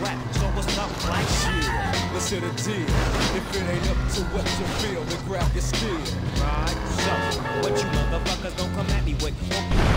rap, so what's up, like Shit, let's hit a deal. If it ain't up to what you feel, then grab your steel. right? So, what you motherfuckers gon' come at me with?